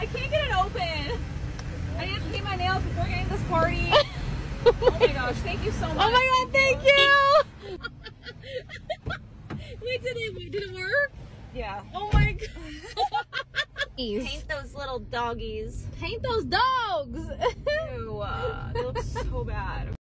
I can't get it open. I didn't paint my nails before getting this party. Oh my gosh, thank you so much. Oh my god, thank you! Wait, did it work? Yeah. Oh my god. Paint those little doggies. Paint those dogs! Ew, they look so bad.